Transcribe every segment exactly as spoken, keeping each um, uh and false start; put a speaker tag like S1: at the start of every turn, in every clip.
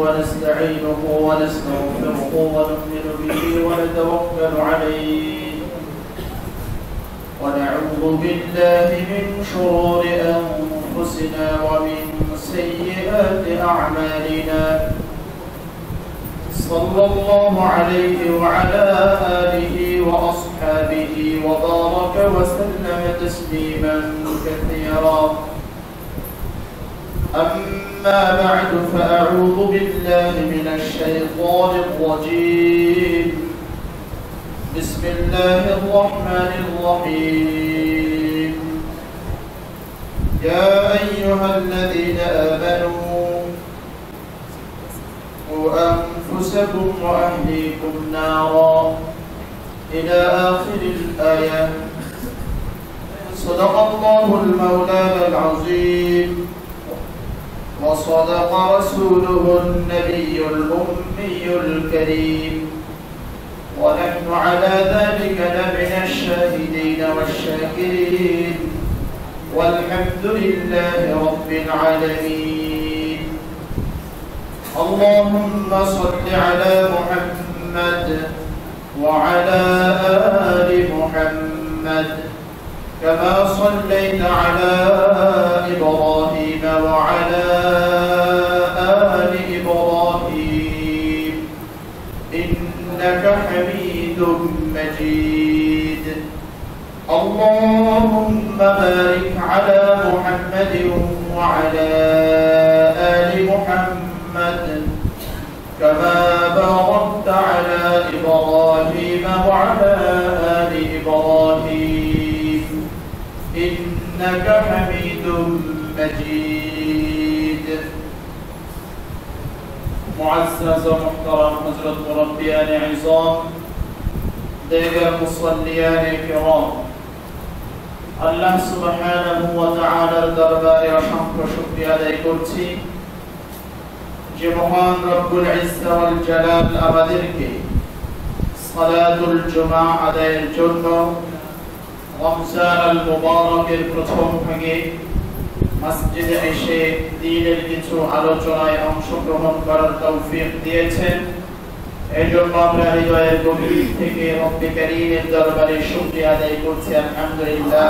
S1: ونستعينه ونستغفره ونؤمن به ونتوكل عليه ونعوذ بالله من شرور أنفسنا ومن سيئات أعمالنا صلى الله عليه وعلى آله وأصحابه وبارك وسلم تسليما كثيرا أما بعد فأعوذ بالله من الشيطان الرجيم بسم الله الرحمن الرحيم يا أيها الذين آمنوا قوا أنفسكم وأهليكم نارا إلى آخر الآية صدق الله المولى العظيم وصدق رسوله النبي الأمي الكريم ونحن على ذلك لمن الشاهدين والشاكرين والحمد لله رب العالمين اللهم صل على محمد وعلى آل محمد كما صليت على إبراهيم وعلى آل إبراهيم إنك حميد مجيد اللهم بارك على محمد وعلى آل محمد كما باركت على إبراهيم وعلى آل إبراهيم إنك حميد مجيد معزز ومحترم حضرت مربيان عظام دیگر مصلیان کرام আল্লাহ সুবহানাহু ওয়া তাআলার দরবারে অসংখ্য শুকরিয়া আদায় করছি যে মহান রব্বুল ইজ্জত ওয়াল জালাল আমাদেরকে সালাতুল জুমআ আদায়ের জন্য রমজান আল মুবারকের প্রথম ভাগে মসজিদে এসে দ্বীনের কিছু আলোচনায় অংশগ্রহণ করার তৌফিক দিয়েছেন এই জন্য আমরা হৃদয়ের গভীর থেকে রব্বে কারীমের দরবারে শুকরিয়া আদায় করছি আলহামদুলিল্লাহ।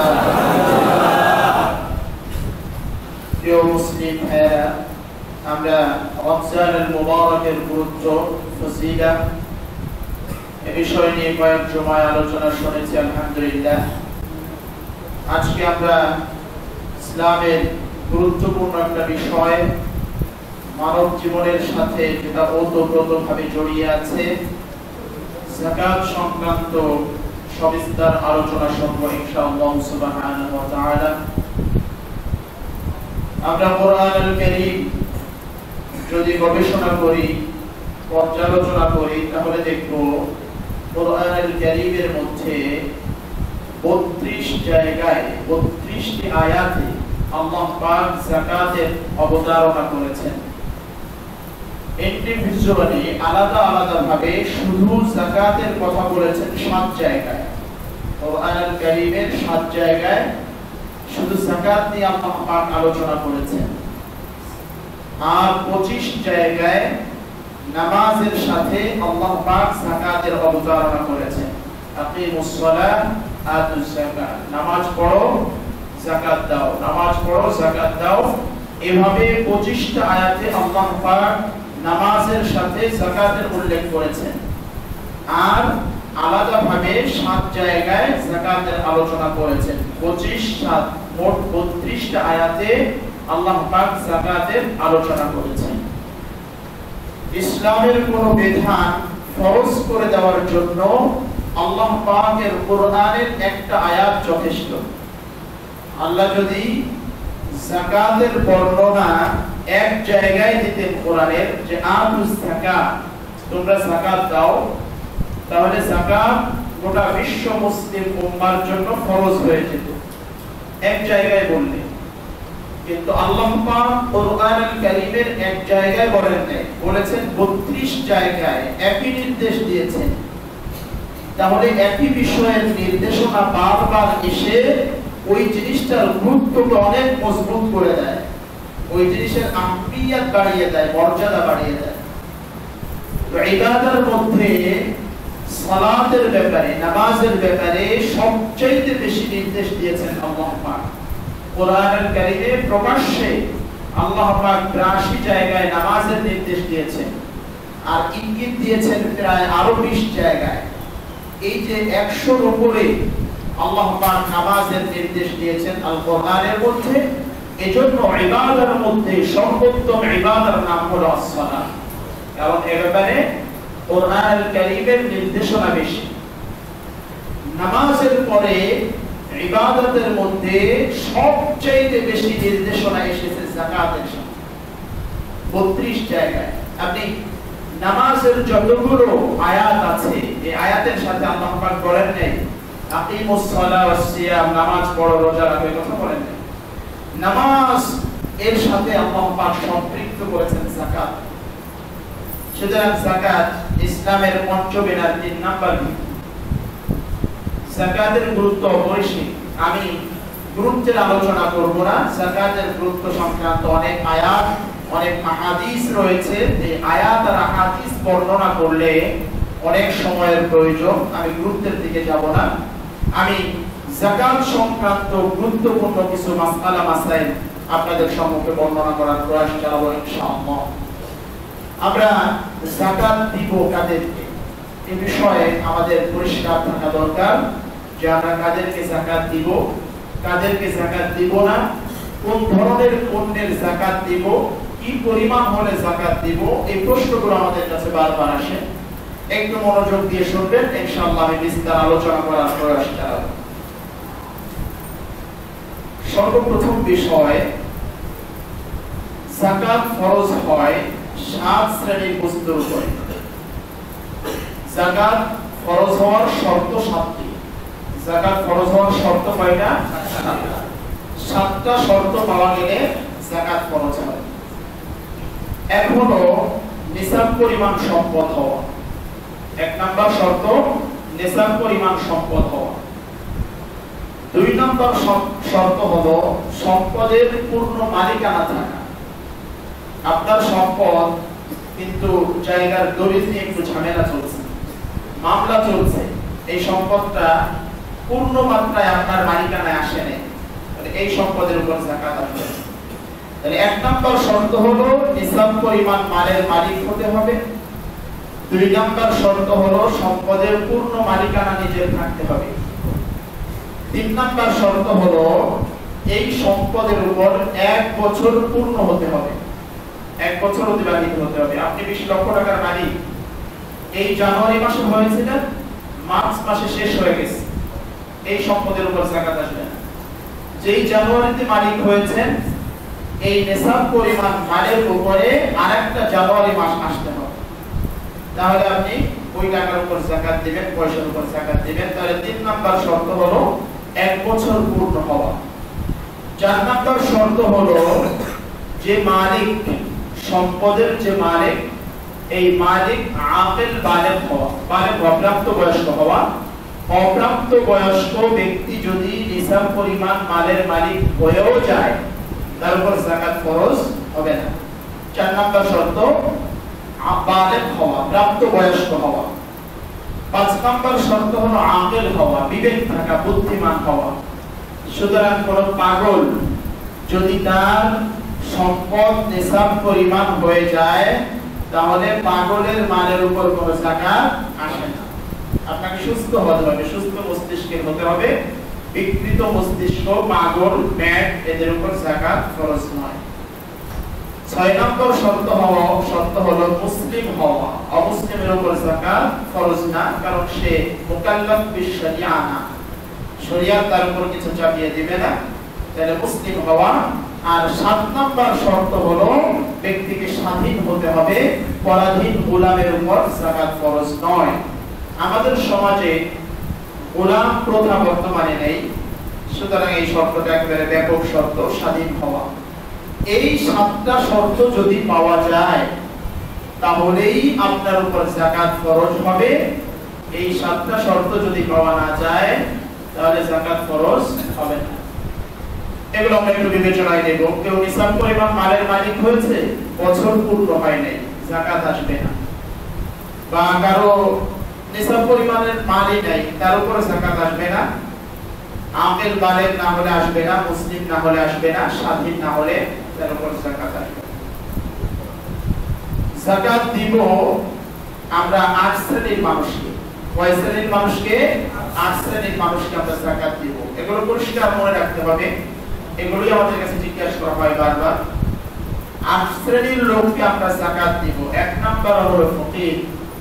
S1: প্রিয় মুসলিম ভাইরা, আমরা রমজান আল মুবারকের গুরুত্ব ফজিলত এই বিষয় নিয়ে কয়েক জুমায় আলোচনা শুনেছি আলহামদুলিল্লাহ। আজকে আমরা ইসলামের গুরুত্বপূর্ণ একটা বিষয় মানব জীবনের সাথে যেটা ওতপ্রোতভাবে জড়িয়ে আছে যাকাত সংক্রান্ত সবিস্তার আলোচনা শুনব ইনশাআল্লাহ সুবহানাহু ওয়া তাআলা। আমরা কোরআনুল কারীম যদি গবেষণা করি, পর্যালোচনা করি, তাহলে দেখব কোরআনুল কারীমের মধ্যে বত্রিশ জায়গায় বত্রিশটি আয়াতে আল্লাহ পাক যাকাতের অবতারণা করেছেন। ইন্ডিভিজুয়ালি আলাদা আলাদা ভাবে শুধু যাকাতের কথা বলেছেন সাত জায়গায়। কোরআনুল কারীমের সাত জায়গায় শুধু যাকাত নিয়ে আল্লাহ পাক আলোচনা করেছেন, আর পঁচিশ জায়গায় নামাজের সাথে আল্লাহ পাক যাকাতের অবতারণা করেছেন। আকিমুস সালাহ আতুজ যাকাত, নামাজ পড়ো যাকাত দাও, নামাজ পড়ো যাকাত দাও। এভাবে পঁচিশটা আয়াতে আল্লাহ পাক নামাজের সাথে যাকাতের উল্লেখ করেছেন, আর আলাদাভাবে সাত জায়গায় যাকাতের আলোচনা করেছেন। পঁচিশ সাত মোট বত্রিশটা আয়াতে আল্লাহ পাক যাকাতের আলোচনা করেছেন। ইসলামের কোন বিধান ফরজ করে দেওয়ার জন্য আল্লাহ পাকের কোরআনের একটা আয়াত যথেষ্ট। আল্লাহ যদি যাকাতের বর্ণনা এক জায়গায় দিতেন কোরআনের, যে আতুজ যাকাত, তোমরা যাকাত দাও, তাহলে যাকাত গোটা বিশ্ব মুসলিম উম্মার জন্য ফরজ হয়ে যেত এক জায়গায় বললে। কিন্তু আল্লাহ পাক কোরআনুল কারীমের এক জায়গায় বলেন নাই, বলেছেন বত্রিশ জায়গায় একই নির্দেশ দিয়েছেন। তাহলে একই বিষয়ের নির্দেশনা বারবার এসে ওই জিনিসটার গুরুত্বকে অনেক মজবুত করে দেয়, ওই জিনিসের আহমিয়ত বাড়িয়ে দেয়, মর্যাদা বাড়িয়ে দেয়। তো ইবাদতের মধ্যে সালাতের ব্যাপারে, নামাজের ব্যাপারে সবচেয়ে বেশি নির্দেশ দিয়েছেন আল্লাহ পাক। কোরআনুল কারীমে প্রকাশ্যে আল্লাহ পাক বিরাশি জায়গায় নামাজের নির্দেশ দিয়েছেন, আর ইঙ্গিত দিয়েছেন প্রায় আরো বিশ জায়গায়। এই যে একশোর উপরে আল্লাহ পাক নামাজের নির্দেশ দিয়েছেন আল কোরআনের মধ্যে, এজন্য ইবাদতের মধ্যে সর্বোত্তম ইবাদতের নাম হলো as-সালাত। কারণ এ ব্যাপারে কোরআনুল কারীমের নির্দেশনা বেশি। নামাজের পরে ইবাদতের মধ্যে সবচেয়ে বেশি নির্দেশনা এসেছে যাকাতের সাথে, বত্রিশ জায়গায়। আপনি নামাজের যতগুলো আয়াত আছে, এই আয়াতের সাথে আল্লাহ পাক বলেন নাই আকিমুস সালাহ ওয়াস সিয়াম, নামাজ পড়ো রোজা রাখো, এই কথা বলেন নাই। নামাজ এর সাথে আল্লাহ পাক সম্পৃক্ত করেছেন যাকাত। সুতরাং যাকাত ইসলামের পঞ্চবেনার তিন নাম্বার। যাকাতের গুরুত্ব অপরিসীম। আমি গুরুত্বের আলোচনা করব না, যাকাতের গুরুত্ব সংক্রান্ত অনেক আয়াত, অনেক আহাদিস রয়েছে। এই আয়াত আর আহাদিস বর্ণনা করলে অনেক সময়ের প্রয়োজন, আমি গুরুত্বের দিকে যাব না। আমি যাকাত সংক্রান্ত গুরুত্বপূর্ণ কিছু মাসআলা মাসাইল আপনাদের সম্মুখে বর্ণনা করার প্রয়াস চালাবো ইনশাআল্লাহ। আমরা যাকাত দিব কাদেরকে, এই বিষয়ে আমাদের পরিষ্কার থাকা দরকার যে আমরা কাদেরকে যাকাত দিব, কাদেরকে যাকাত দিব না, কোন ধরনের পণ্যের যাকাত দিব, কি পরিমাণ হলে যাকাত দিব, এই প্রশ্নগুলো আমাদের কাছে বারবার আসে। একটু মনোযোগ দিয়ে শুনবেন, ইনশাআল্লাহ আমি বিস্তার আলোচনা করার প্রয়াস চালাবো। সর্বপ্রথম বিষয়, যাকাত ফরজ হয় সাত শ্রেণীর বস্তুর উপরে। যাকাত ফরজ হওয়ার শর্ত সাতটি। যাকাত ফরজ হওয়ার শর্ত কয়টা? সাতটা। সাতটা শর্ত পাওয়া গেলে যাকাত ফরজ হয়। এক হলো নিসাব পরিমাণ সম্পদ হওয়া। এক নাম্বার শর্ত নিসাব পরিমাণ সম্পদ হওয়া। দুই নম্বর শর্ত হলো সম্পদের পূর্ণ মালিকানা থাকা। আপনার সম্পদ কিন্তু জায়গার দলিল নিয়ে একটু ঝামেলা চলছে, মামলা চলছে, এই সম্পদটা পূর্ণ মাত্রায় আপনার মালিকানায় আসে নাই, তাহলে এই সম্পদের উপর যাকাত আসবে। তাহলে এক নম্বর শর্ত হলো নিসাব পরিমাণ মালের মালিক হতে হবে। দুই নম্বর শর্ত হলো সম্পদের পূর্ণ মালিকানা নিজের থাকতে হবে। তিন নম্বর শর্ত হলো এই সম্পদের উপর এক বছর পূর্ণ হতে হবে, এক বছর অতিবাহিত হতে হবে। আপনি বিশ লক্ষ টাকার মালিক, এই জানুয়ারি মাসে হয়েছিলেন, মার্চ মাসে শেষ হয়ে গেছে, এই সম্পদের উপর যাকাত আসবে না। যেই জানুয়ারিতে মালিক হয়েছেন, এই নিসাব পরিমাণ মালের উপরে আরেকটা জানুয়ারি মাস আসতে হবে, তাহলে আপনি ওই টাকার উপর যাকাত দিবেন, পয়সার উপর যাকাত দিবেন। তাহলে তিন নাম্বার শর্ত হলো এক বছর পূর্ণ হওয়া। চার নাম্বার শর্ত হলো যে মালিক, সম্পদের যে মালিক, এই মালিক আকিল বালেগ হওয়া, বালেগ অপ্রাপ্ত বয়স্ক হওয়া। অপ্রাপ্ত বয়স্ক ব্যক্তি যদি নিসাব পরিমাণ মালের মালিক হয়েও যায়, তার উপর যাকাত ফরজ হবে না। চার নাম্বার শর্ত বালেগ হওয়া, প্রাপ্ত বয়স্ক হওয়া। পাঁচ নাম্বার শর্ত হলো আকিল হওয়া, বিবেক থাকা, বুদ্ধিমান হওয়া। সুতরাং কোন পাগল যদি তার সম্পদ নিসাব পরিমাণ হয়ে যায়, তাহলে পাগলের মালের উপর কোন যাকাত আসে না। আপনাকে সুস্থ হতে হবে, সুস্থ মস্তিষ্কের হতে হবে। বিকৃত মস্তিষ্ক, পাগল, ম্যাড, এদের উপর যাকাত ফরজ নয়। ছয় নম্বর শর্ত হওয়া, শর্ত হলো মুসলিম হওয়া। অমুসলিমের উপর যাকাত ফরজ না, কারণ সে মুকাল্লাফ বিশ-শরিয়া না, শরিয়ত তার উপর কিছু চাপিয়ে দিবে না, তাহলে মুসলিম হওয়া। আর সাত নম্বর শর্ত হলো ব্যক্তিকে স্বাধীন হতে হবে, পরাধীন গোলামের উপর যাকাত ফরজ নয়। আমাদের সমাজে গোলাম প্রথা বর্তমানে নেই, সুতরাং এই শর্তটা একেবারে ব্যাপক শর্ত, স্বাধীন হওয়া। এই সাতটা শর্ত যদি পাওয়া যায়, তাহলেই আপনার উপর যাকাত ফরজ হবে। এই সাতটা শর্ত যদি পাওয়া না যায়, তাহলে যাকাত ফরজ হবে না। এগুলো আমরা একটু বিবেচনায় নেব। কেউ নিসাব পরিমাণ মালের মালিক হয়েছে, বছর পূর্ণ হয় নাই, যাকাত আসবে না। বা কারো নিসাব পরিমাণের মালই নাই, তার উপরে যাকাত আসবে না। আকিল বালেগ না হলে আসবে না, মুসলিম না হলে আসবে না, স্বাধীন না হলে তার উপরে যাকাত আসবে। যাকাত দিব আমরা আট শ্রেণীর মানুষকে। কয় শ্রেণীর মানুষকে? আট শ্রেণীর মানুষকে আমরা যাকাত দিব। এগুলো পরিষ্কার মনে রাখতে হবে, এগুলোই আমাদের কাছে জিজ্ঞাসা করা হয় বারবার। আট শ্রেণীর লোককে আমরা যাকাত দিব। এক নাম্বার হলো ফকির,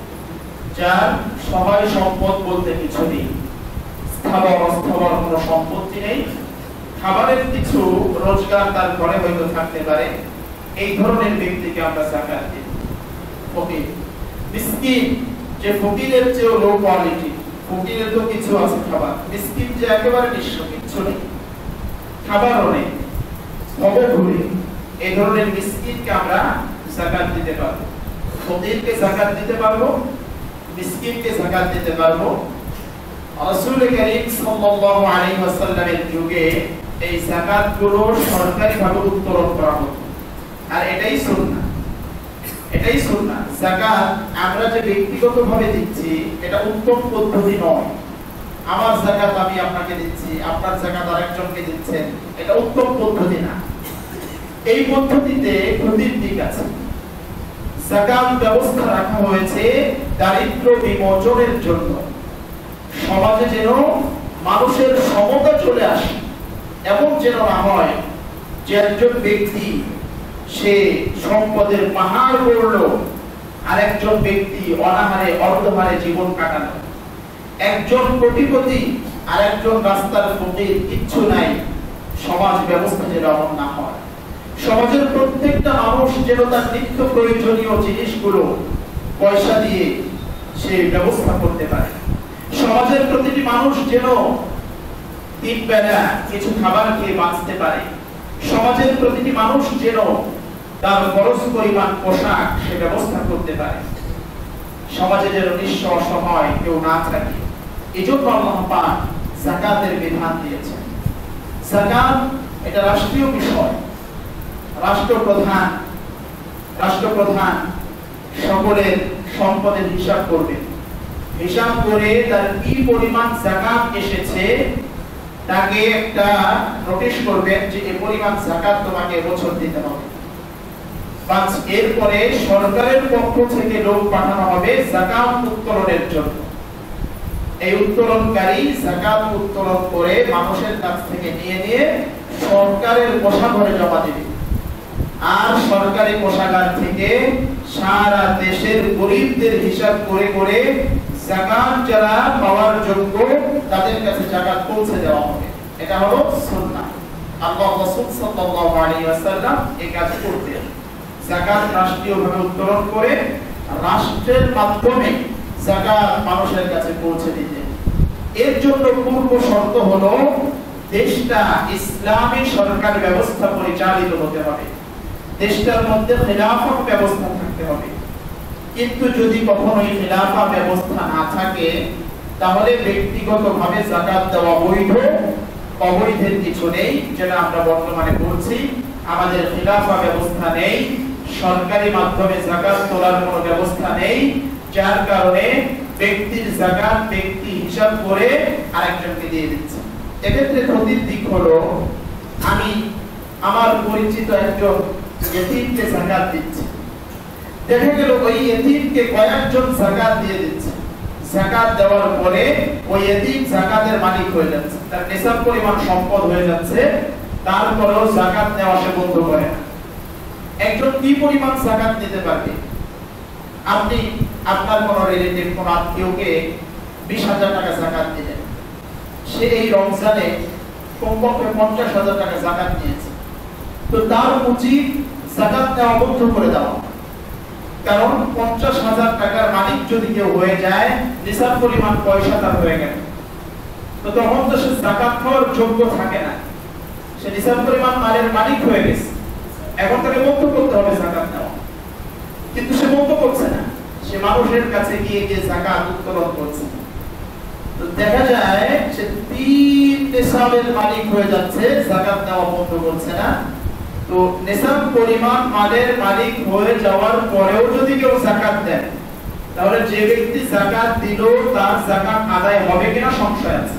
S1: যার সহায় সম্পদ বলতে কিছু নেই, স্থাবর অস্থাবর কোনো সম্পত্তি নেই, খাবারের কিছু রোজগার তার ঘরে হয়তো থাকতে পারে, এই ধরনের ব্যক্তিকে আমরা যাকাত দিব। ফকির। মিসকিন, যে ফকিরের চেয়ে লো কোয়ালিটি, ফকিরের তো কিছু আছে খাবার, মিসকিন যে একেবারে নিঃস্ব, কিছু নেই, খাবারও নেই, অবঘুরে, এই ধরনের মিসকিনকে আমরা যাকাত দিতে পারবো। ফকিরকে যাকাত দিতে পারবো, মিসকিনকে যাকাত দিতে পারবো। রাসূল করিম সাল্লাল্লাহু আলাইহি ওয়াসাল্লামের যুগে এই যাকাতগুলো সরকারিভাবে উত্তোলন করা হতো, আর এটাই সুন্নাহ, এটাই সুন্নাহ। যাকাত আমরা যে ব্যক্তিগতভাবে দিচ্ছি এটা উত্তম পদ্ধতি নয়। আমার যাকাত আমি আপনাকে দিচ্ছি, আপনার যাকাত আরেকজনকে দিচ্ছেন, এটা উত্তম পদ্ধতি না। এই পদ্ধতিতে ক্ষতির দিক আছে। যাকাত ব্যবস্থা রাখা হয়েছে দারিদ্র্য বিমোচনের জন্য, সমাজে যেন মানুষের সমতা চলে আসে, এমন যেন না হয় যে একজন ব্যক্তি সে সম্পদের পাহাড় গড়ল, আর একজন ব্যক্তি অনাহারে অর্ধহারে জীবন কাটানো, একজন কোটিপতি আর একজন রাস্তার ফকির, কিচ্ছু নাই। সমাজ ব্যবস্থা যেন এমন না হয়। সমাজের প্রত্যেকটা মানুষ যেন তার নিত্য প্রয়োজনীয় জিনিসগুলো পয়সা দিয়ে সে ব্যবস্থা করতে পারে। সমাজের প্রতিটি মানুষ যেন তিন বেলা কিছু খাবার খেয়ে বাঁচতে পারে। সমাজের প্রতিটি মানুষ যেন তার খরচ পরিমাণ পোশাক সে ব্যবস্থা করতে পারে। সমাজে যেন নিঃস্ব অসহায় কেউ না থাকে, এই জন্য আল্লাহ পাক যাকাতের বিধান দিয়েছেন। যাকাত এটা রাষ্ট্রীয় বিষয়। রাষ্ট্রপ্রধান রাষ্ট্রপ্রধান সকলের সম্পদের হিসাব করবে, হিসাব করে তার কি পরিমাণ যাকাত এসেছে তাকে একটা নোটিশ করবেন যে এই পরিমাণ যাকাত তোমাকে বছর দিতে হবে। পাঁচ, এরপরে সরকারের পক্ষ থেকে লোক পাঠানো হবে যাকাত উত্তোলনের জন্য। এই উত্তোলনকারী যাকাত উত্তোলন করে মানুষের কাছ থেকে নিয়ে নিয়ে সরকারের কোষাগারে জমা দেবে, আর সরকারি কোষাগার থেকে সারা দেশের গরিবদের হিসাব করে করে যাকাত যারা পাওয়ার যোগ্য তাদের কাছে যাকাত পৌঁছে দেওয়া হবে। এটা হলো সুন্নাহ। আল্লাহ রাসূল সাল্লাল্লাহু আলাইহি ওয়াসাল্লাম এই কাজ করতেন। যাকাত রাষ্ট্রীয়ভাবে উত্তোলন করে রাষ্ট্রের মাধ্যমে যাকাত মানুষের কাছে পৌঁছে দিতেন। এর জন্য পূর্ব শর্ত হলো দেশটা ইসলামী সরকার ব্যবস্থা পরিচালিত হতে হবে, দেশটার মধ্যে খিলাফত ব্যবস্থা থাকতে হবে। কিন্তু যদি কখনো এই খিলাফা ব্যবস্থা না থাকে তাহলে ব্যক্তিগতভাবে যাকাত দেওয়া বৈধ, অবৈধের কিছু নেই। যেটা আমরা বর্তমানে করছি, আমাদের খিলাফা ব্যবস্থা নেই, সরকারি মাধ্যমে যাকাত তোলার কোনো ব্যবস্থা নেই, যার কারণে ব্যক্তির যাকাত ব্যক্তি হিসাব করে আরেকজনকে দিয়ে দিচ্ছে। এক্ষেত্রে ক্ষতির দিক হলো আমি আমার পরিচিত একজন ইতিমকে যাকাত দিচ্ছি, দেখা গেল ওই ইতিমকে কয়েকজন যাকাত দিয়ে দিচ্ছে। যাকাত দেওয়ার পরে ওই ইতিম যাকাতের মালিক হয়ে যাচ্ছে, তার নিসাব পরিমাণ সম্পদ হয়ে যাচ্ছে, তারপরেও যাকাত নেওয়া সে বন্ধ করে না। একজন কি পরিমাণ যাকাত দিতে পারবে? আপনি আপনার কোন রিলেটিভ, কোন আত্মীয়কে বিশ হাজার টাকা যাকাত দিলেন, সে এই রমজানে কমপক্ষে পঞ্চাশ হাজার টাকা যাকাত নিয়েছে, তো তার উচিত যাকাত দেওয়া বন্ধ করে দেওয়া। কারণ পঞ্চাশ হাজার টাকার মালিক যদি কেউ হয়ে যায়, নিসাব পরিমাণ পয়সা তার হয়ে গেল, তো তখন তো সে যাকাত খাওয়ার যোগ্য থাকে না, সে নিসাব পরিমাণ মালের মালিক হয়ে গেছে। এখন তাকে বন্ধ করতে হবে যাকাত দেওয়া, কিন্তু সে বন্ধ করছে না, সে মানুষের কাছে গিয়ে গিয়ে যাকাত উত্তোলন করছে। তো দেখা যায় সে তিন নিসাবের মালিক হয়ে যাচ্ছে, যাকাত দেওয়া বন্ধ করছে না। তো নিসাব পরিমাণ মালের মালিক হয়ে যাওয়ার পরেও যদি কেউ যাকাত দেয় তাহলে যে ব্যক্তি যাকাত দিল তার যাকাত আদায় হবে কিনা সংশয় আছে।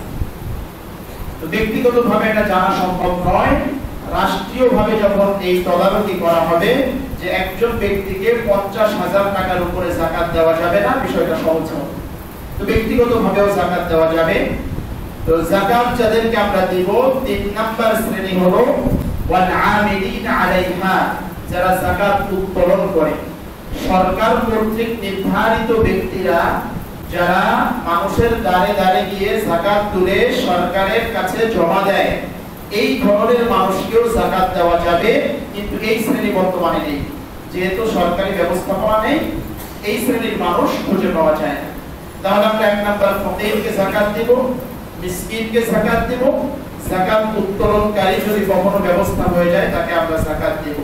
S1: তো ব্যক্তিগতভাবে এটা জানা সম্ভব নয়, রাষ্ট্রীয়ভাবে যখন এই তদারকি করা হবে যে একজন ব্যক্তিকে পঞ্চাশ হাজার টাকার উপরে যাকাত দেওয়া যাবে না, বিষয়টা সহজ হবে। তো ব্যক্তিগতভাবেও যাকাত দেওয়া যাবে। তো যাকাত যাদেরকে আমরা দিব, তিন নাম্বার শ্রেণী হলো ওয়াল আমিলিন আলাইহা, যারা যাকাত উত্তোলন করে। সরকার কর্তৃক নির্ধারিত ব্যক্তিরা যারা মানুষের দ্বারে দ্বারে গিয়ে যাকাত তুলে সরকারের কাছে জমা দেয়, এই ধরনের মানুষকেও যাকাত দেওয়া যাবে। কিন্তু এই শ্রেণী বর্তমানে নেই, যেহেতু সরকারি ব্যবস্থাপনা নেই, এই শ্রেণীর মানুষ খুঁজে পাওয়া যায় না। তাহলে আমরা এক নাম্বার ফকিরকে যাকাত দেব, মিসকিনকে যাকাত দেব, যাকাত উত্তোলনকারী যদি কখনো ব্যবস্থা হয়ে যায় তাকে আমরা যাকাত দেব।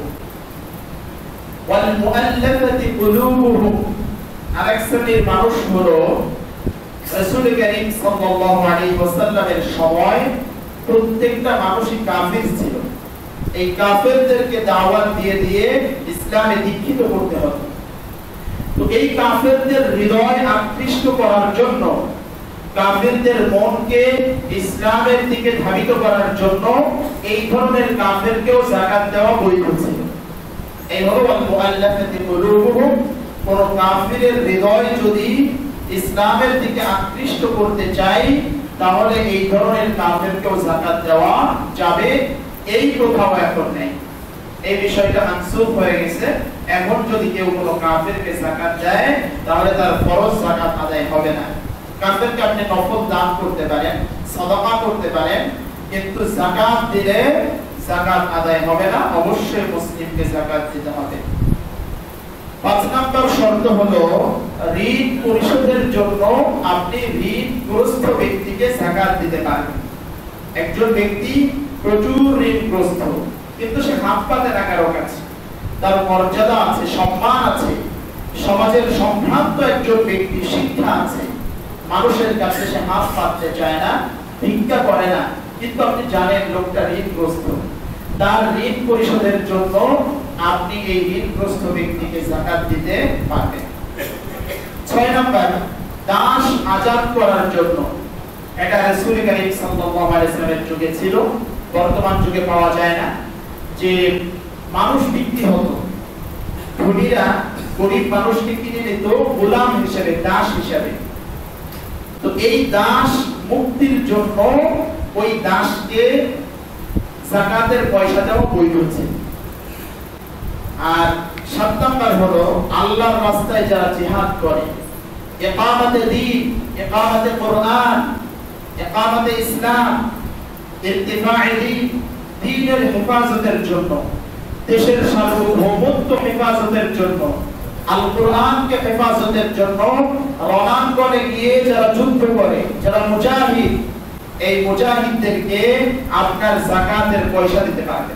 S1: ওয়াল মুআল্লাফাতি কুলুবুহুম, আরেক শ্রেণীর মানুষ হলো রাসূল কারীম সাল্লাল্লাহু আলাইহি ওয়াসাল্লামের সময় প্রত্যেকটা মানুষই কাফির ছিল। এই কাফেরদেরকে দাওয়াত দিয়ে দিয়ে ইসলামে দীক্ষিত করতে হতো। তো এই কাফেরদের হৃদয় আকৃষ্ট করার জন্য, কাফেরদের মনকে ইসলামের দিকে ধাবিত করার জন্য এই ধরনের কাফেরকেও যাকাত দেওয়া বৈধ ছিল। এই হলো ওয়াল মুআল্লাফাতি কুলুবুহুম, কোন কাফিরের হৃদয় যদি ইসলামের দিকে আকৃষ্ট করতে চাই তাহলে এই ধরনের কাফেরকেও যাকাত দেওয়া যাবে। এই প্রথাও এখন নেই, এই বিষয়টা মানসুখ হয়ে গেছে। এখন যদি কেউ কোনো কাফেরকে যাকাত দেয় তাহলে তার ফরজ যাকাত আদায় হবে না। কাফেরকে আপনি নফল দান করতে পারেন, সাদাকা করতে পারেন, কিন্তু যাকাত দিলে যাকাত আদায় হবে না, অবশ্যই মুসলিমকে যাকাত দিতে হবে। পাঁচ নম্বর শর্ত হলো ঋণ পরিশোধের জন্য আপনি ঋণগ্রস্ত ব্যক্তিকে যাকাত দিতে পারবেন। একজন ব্যক্তি প্রচুর ঋণগ্রস্ত, কিন্তু সে হাত পাতে না কারো কাছে, তার মর্যাদা আছে, সম্মান আছে, সমাজের সম্ভ্রান্ত একজন ব্যক্তি, শিক্ষা আছে, মানুষের কাছে সে হাত পাততে চায় না, ভিক্ষা করে না, কিন্তু আপনি জানেন লোকটা ঋণগ্রস্ত, তার ঋণ পরিশোধের জন্য আপনি এই ঋণগ্রস্ত ব্যক্তিকে যাকাত দিতে পারবেন। ছয় নাম্বার, দাস আজাদ করার জন্য। এটা রাসূল কারীম সাল্লাল্লাহু আলাইহি ওয়াসাল্লামের যুগে ছিল, বর্তমান যুগে পাওয়া যায় না। যে মানুষ বিক্রি হতো, ধনীরা গরিব মানুষকে কিনে নিত গোলাম হিসেবে, দাস হিসেবে। তো এই দাস মুক্তির জন্য ওই দাসকে যাকাতের পয়সা দেওয়া বৈধ ছিল। আর সাত নাম্বার হলো আল্লাহর রাস্তায় যারা জিহাদ করে, ইকামতে দ্বীন, ইকামতে কোরআন, ইকামতে ইসলাম, ইরতিফা'i দ্বীন, দ্বীনের হেফাজতের জন্য, দেশের সার্বভৌমত্ব হেফাজতের জন্য, আল কোরআনকে হেফাজতের জন্য রণাঙ্গনে গিয়ে যারা যুদ্ধ করে, যারা মুজাহিদ, এই মুজাহিদদেরকে আপনার যাকাতের পয়সা দিতে পারবেন,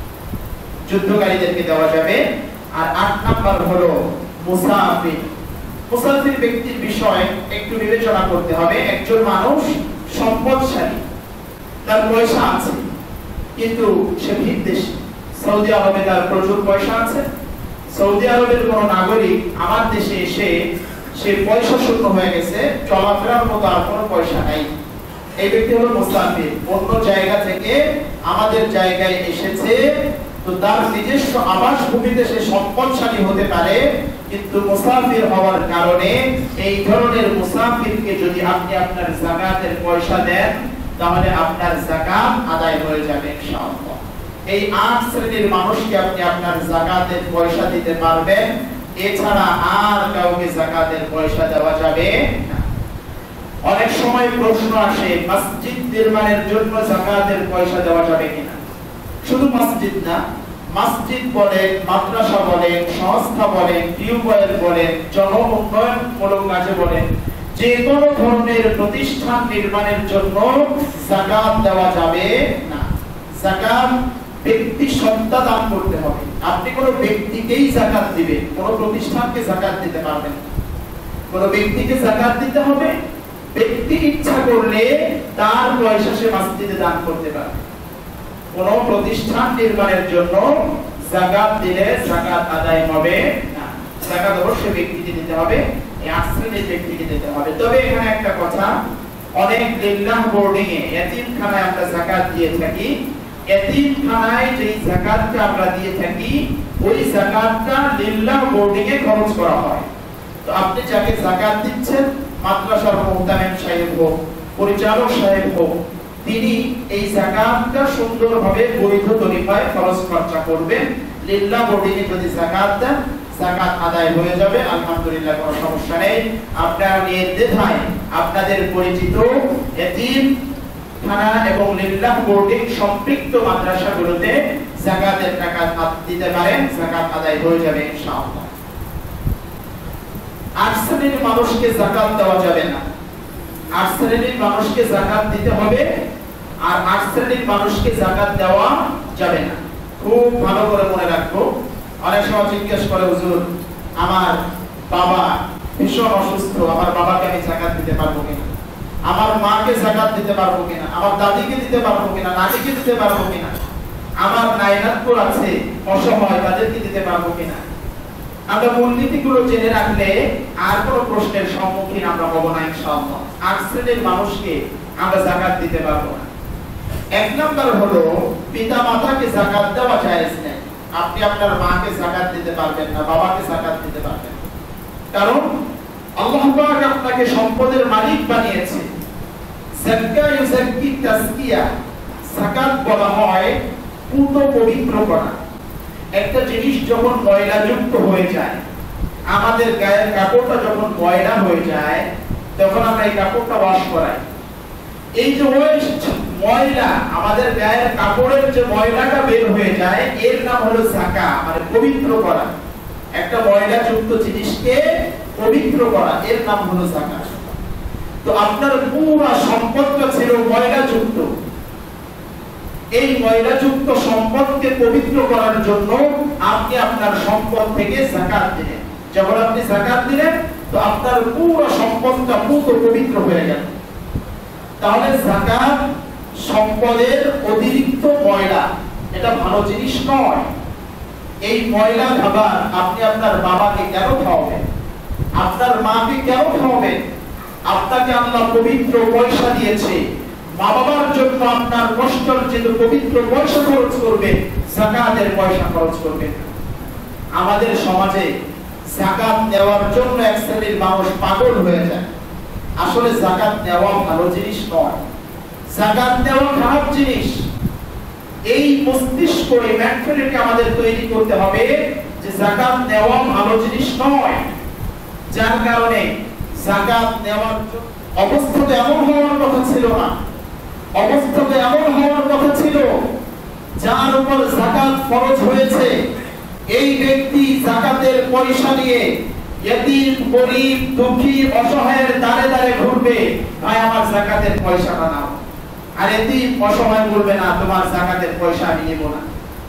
S1: যুদ্ধকারীদেরকে দেওয়া যাবে। আর আট নাম্বার হলো মুসাফির। মুসাফির ব্যক্তির বিষয় একটু বিবেচনা করতে হবে। একজন মানুষ সম্পদশালী, তার পয়সা আছে, কিন্তু সে ভিনদেশী, সৌদি আরবে তার প্রচুর পয়সা আছে, সৌদি আরবের কোন নাগরিক আমার দেশে এসে সে পয়সা শূন্য হয়ে গেছে, চলাফেরার মতো আর কোনো পয়সা নাই, এই ব্যক্তি হলো মুসাফির। অন্য জায়গা থেকে আমাদের জায়গায় এসেছে, তো তার নিজস্ব আবাস ভূমিতে সে সম্পদশালী হতে পারে, কিন্তু মুসাফির হওয়ার কারণে এই ধরনের মুসাফিরকে যদি আপনি আপনার যাকাতের পয়সা দেন তাহলে আপনার যাকাত আদায় হয়ে যাবে ইনশাআল্লাহ। এই আট শ্রেণীর মানুষকে আপনি আপনার যাকাতের পয়সা দিতে পারবেন, এছাড়া আর কাউকে যাকাতের পয়সা দেওয়া যাবে না। অনেক সময় প্রশ্ন আসে মসজিদ নির্মাণের জন্য যাকাতের পয়সা দেওয়া যাবে কিনা। শুধু মসজিদ না, মসজিদ বলেন, মাদ্রাসা বলেন, সংস্থা বলেন, টিউবওয়েল বলেন, জন উন্নয়নমূলক কাজে বলেন, যে কোনো ধরনের প্রতিষ্ঠান নির্মাণের জন্য যাকাত দেওয়া যাবে না। যাকাত ব্যক্তি সত্তা দান করতে হবে। আপনি কোনো ব্যক্তিকেই যাকাত দিবেন, কোনো প্রতিষ্ঠানকে যাকাত দিতে পারবেন না। কোনো ব্যক্তিকে যাকাত দিতে হবে, ব্যক্তি ইচ্ছা করলে তার পয়সা সে মসজিদে দান করতে পারে। কোন প্রতিষ্ঠান নির্মাণের জন্য যাকাত দিলে যাকাত আদায় হবে না। যাকাত অবশ্যই ব্যক্তিকে দিতে হবে, এই আট শ্রেণীর ব্যক্তিকে দিতে হবে। তবে এখানে একটা কথা, অনেক লিল্লাহ বোর্ডিং এ এতিমখানায় আমরা যাকাত দিয়ে থাকি, এতিমখানায় যে যাকাতটা আমরা দিয়ে থাকি ওই যাকাতটা লিল্লাহ বোর্ডিং এ খরচ করা হয়। তো আপনি যাকে যাকাত দিচ্ছেন, মাদ্রাসার মুহতামিম সাহেব হোক, পরিচালক সাহেব হোক, তিনি এই যাকাতটা সুন্দরভাবে বৈধ তরিকায় খরচ খরচা করবেন। লিল্লাহ বোর্ডিং এ যদি যাকাত দেন, যাকাত আদায় হয়ে যাবে, আলহামদুলিল্লাহ, কোনো সমস্যা নেই। আপনারা নির্দ্বিধায় আপনাদের পরিচিত এতিমখানা এবং লিল্লাহ বোর্ডিং সম্পৃক্ত মাদ্রাসাগুলোতে যাকাতের টাকা দিতে পারেন, যাকাত আদায় হয়ে যাবে ইনশাআল্লাহ। আট শ্রেণীর মানুষকে যাকাত দেওয়া যাবে না, আট শ্রেণীর মানুষকে যাকাত দিতে হবে, আর আট শ্রেণীর মানুষকে যাকাত দেওয়া যাবে না। খুব ভালো করে মনে রাখবো। অনেক সময় জিজ্ঞেস করে, হুজুর আমার বাবা ভীষণ অসুস্থ, আমার বাবাকে আমি যাকাত দিতে পারবো কিনা, আমার মাকে যাকাত দিতে পারবো কিনা, আমার দাদিকে দিতে পারবো কিনা, নাতিকে দিতে পারবো কিনা, আমার নাইনাতপুর আছে অসহায়, তাদেরকে দিতে পারবো কিনা। আমরা মূলনীতিগুলো জেনে রাখলে আর কোনো প্রশ্নের সম্মুখীন আমরা হব না ইনশাআল্লাহ। আট শ্রেণীর মানুষকে আমরা যাকাত দিতে পারবো না। এক নাম্বার হলো পিতা মাতাকে যাকাত দেওয়া জায়েজ নেই। আপনি আপনার মাকে যাকাত দিতে পারবেন না, বাবাকে যাকাত দিতে পারবেন না, কারণ আল্লাহ পাক আপনাকে সম্পদের মালিক বানিয়েছে। যাক্কা ইউযাক্কি তাসকিয়া, যাকাত বলা হয় পূর্ণ পবিত্র করা। একটা জিনিস যখন ময়লাযুক্ত হয়ে যায়, আমাদের গায়ের কাপড়টা যখন ময়লা হয়ে যায়, তখন আমরা এই কাপড়টা ওয়াশ করাই। এই যে ময়লা, আমাদের গায়ের কাপড়ের যে ময়লাটা বের হয়ে যায়, এর নাম হলো যাকা, মানে পবিত্র করা। একটা ময়লাযুক্ত জিনিসকে পবিত্র করা, এর নাম হলো যাকা। তো আপনার পুরো সম্পদটা ছিল ময়লাযুক্ত, এই ময়লাযুক্ত সম্পদকে পবিত্র করার জন্য আপনি আপনার সম্পদ থেকে যাকাত দিলেন। যখন আপনি যাকাত দিলেন, তো আপনার পুরো সম্পদটা পুরো পবিত্র হয়ে গেল। তাহলে যাকাত সম্পদের অতিরিক্ত ময়লা, এটা ভালো জিনিস নয়। এই ময়লা খাবার আপনি আপনার বাবাকে কেন খাওয়াবেন, আপনার মাকে কেন খাওয়াবেন? আপনাকে আল্লাহ পবিত্র পয়সা দিয়েছে, মা বাবার জন্য আপনার কষ্টার্জিত পবিত্র পয়সা খরচ করবে, যাকাতের পয়সা খরচ করবে। আমাদের সমাজে যাকাত দেওয়ার জন্য এক শ্রেণীর মানুষ পাগল হয়ে যায়। আসলে যাকাত দেওয়া ভালো জিনিস নয়, যাকাত দেওয়া খারাপ জিনিস। এই মস্তিষ্ক, এই মেন্টালিটি আমাদের তৈরি করতে হবে যে যাকাত দেওয়া ভালো জিনিস নয়। যার কারণে যাকাত দেওয়ার অবস্থা তো এমন হওয়ার কথা ছিল না, অবস্থা তো এমন হওয়ার কথা ছিল, যার উপর যাকাত ফরজ হয়েছে এই ব্যক্তি যাকাতের পয়সা নিয়ে ইতিম, গরীব, দুঃখী, অসহায়ের দ্বারে দ্বারে ঘুরবে, ভাই আমার যাকাতের পয়সাটা নাও। আর ইতিম অসহায় বলবে না, তোমার যাকাতের পয়সা আমি নেব না।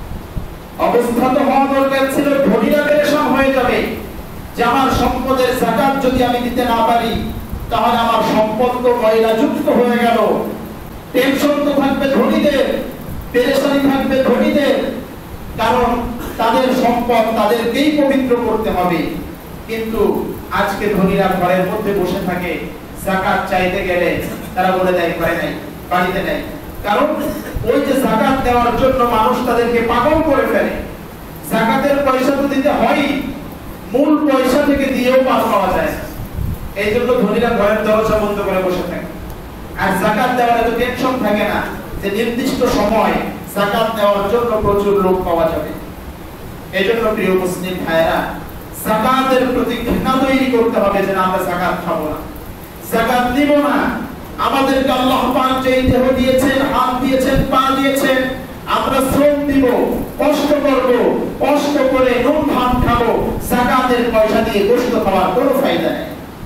S1: অবস্থা তো হওয়া দরকার ছিল ধনীরা পেরেশান হয়ে যাবে যে আমার সম্পদের যাকাত যদি আমি দিতে না পারি, তাহলে আমার সম্পদ তো ময়লাযুক্ত হয়ে গেল। টেনশন তো থাকবে ধনীদের, পেরেশানি থাকবে ধনীদের, কারণ তাদের সম্পদ তাদেরকেই পবিত্র করতে হবে। কিন্তু আজকে ধনীরা ঘরের মধ্যে বসে থাকে, যাকাত চাইতে গেলে তারা বলে দেয় ঘরে নাই, বাড়িতে নাই। কারণ ওই যে যাকাত দেওয়ার জন্য মানুষ তাদেরকে পাগল করে ফেলে। যাকাতের পয়সা তো দিতে হয়, মূল পয়সা থেকে দিয়েও পার পাওয়া যায়। এই জন্য ধনীরা ঘরের দরজা বন্ধ করে বসে থাকে। আর যাকাত দেওয়ার এত টেনশন থাকে না যে নির্দিষ্ট সময় যাকাত দেওয়ার জন্য প্রচুর লোক পাওয়া যাবে। এই জন্য প্রিয় মুসলিম ভাইরা, যাকাতের প্রতি ঘৃণা তৈরি করতে হবে যে আমরা যাকাত খাবো না, যাকাত দিব না। আমাদেরকে আল্লাহ পাক যেই দেহ দিয়েছেন, হাত দিয়েছেন, পা দিয়েছেন, আমরা শ্রম দিব, কষ্ট করব, কষ্ট করে নুন ধান খাবো, যাকাতের পয়সা দিয়ে গোশত খাওয়ার কোনো ফায়দা নেই।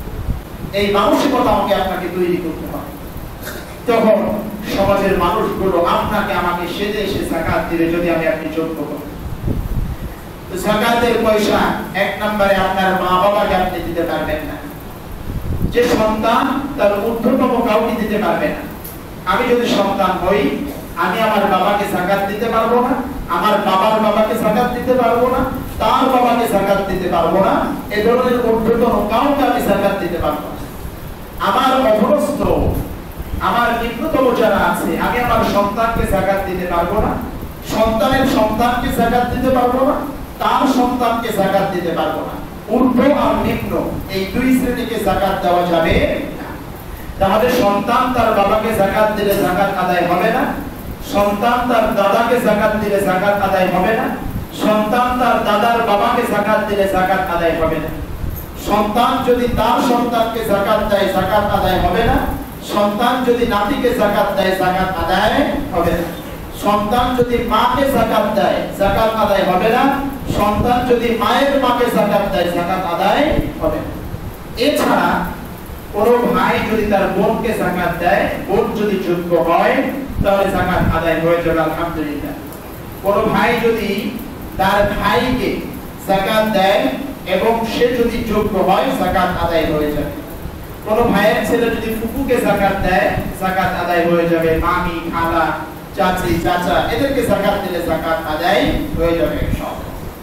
S1: এই মানসিকতা আমাকে আপনাকে তৈরি করতে হবে। তখন সমাজের মানুষগুলো আপনাকে আমাকে সেদে এসে যাকাত দিবে, যদি আমি আপনি যোগ্য হই। তো যাকাতের পয়সা এক নম্বরে আপনার মা বাবাকে আপনি দিতে পারবেন না। যে সন্তান তার ঊর্ধ্বতম কাউকে দিতে পারবে না। আমি যদি সন্তান হই, আমি আমার বাবাকে যাকাত দিতে পারবো না, আমার বাবার বাবাকে যাকাত দিতে পারবো না, তার বাবাকে যাকাত দিতে পারবো না, এই ধরনের ঊর্ধ্বতন কাউকে আমি যাকাত দিতে পারবো না। আমার অধস্তন আমার নিম্নতম যারা আছে আমি আমার সন্তানকে যাকাত দিতে পারবো না, সন্তানের সন্তানকে যাকাত দিতে পারবো না, তার সন্তানকে যাকাত দিতে পারবো না। ঊর্ধ্ব আর নিম্ন এই দুই শ্রেণীকে যাকাত দেওয়া যাবে না। তাহলে সন্তান তার বাবাকে যাকাত দিলে যাকাত আদায় হবে না, সন্তান তার দাদাকে যাকাত দিলে যাকাত আদায় হবে না, সন্তান তার দাদার বাবাকে যাকাত দিলে যাকাত আদায় হবে না, সন্তান যদি তার সন্তানকে যাকাত দেয় যাকাত আদায় হবে না, সন্তান যদি নাতিকে যাকাত দেয় যাকাত আদায় হবে না, সন্তান যদি মাকে যাকাত দেয় যাকাত আদায় হবে না, সন্তান যদি মায়ের মাকে যাকাত দেয় যাকাত আদায় হবে না। এছাড়া কোন ভাই যদি তার বোনকে যাকাত দেয়, বোন যদি যোগ্য হয় তাহলে যাকাত আদায় হয়ে যাবে আলহামদুলিল্লাহ। কোন ভাই যদি তার ভাইকে যাকাত দেয় এবং সে যদি যোগ্য হয় যাকাত আদায় হয়ে যাবে। কোন ভাইয়ের ছেলে যদি ফুফুকে যাকাত দেয় যাকাত আদায় হয়ে যাবে, মামি খালা চাচি চাচা এদেরকে যাকাত দিলে যাকাত আদায় হয়ে যাবে সব।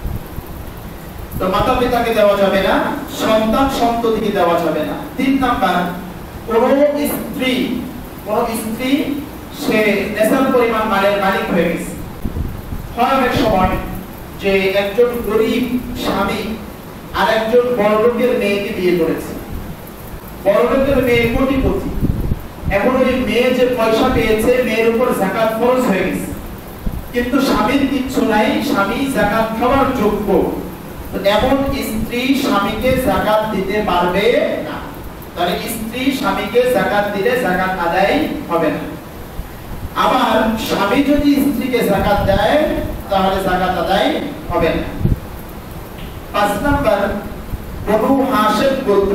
S1: তো মাতা পিতাকে দেওয়া যাবে না, সন্তান সন্ততিকে দেওয়া যাবে না। তিন নাম্বার, কোন স্ত্রী কোন স্ত্রী সে নেশার পরিমাণ মালের মালিক হয়ে গেছে। হয় অনেক সময় যে একজন গরিব স্বামী আর একজন বড়লোকের মেয়েকে বিয়ে করেছে, বড়লোকের মেয়ে কোটিপতি, এখন ওই মেয়ে যে পয়সা পেয়েছে মেয়ের উপর যাকাত ফরজ হয়ে গেছে, কিন্তু স্বামীর কিচ্ছু নাই, স্বামী যাকাত খাওয়ার যোগ্য। তো এমন স্ত্রী স্বামীকে যাকাত দিতে পারবে না। তাহলে স্ত্রী স্বামীকে যাকাত দিলে যাকাত আদায় হবে না। আবার স্বামী যদি স্ত্রীকে যাকাত দেয় তাহলে যাকাত আদায় হবে না। পাঁচ নাম্বার, বনু হাশিম গোত্র,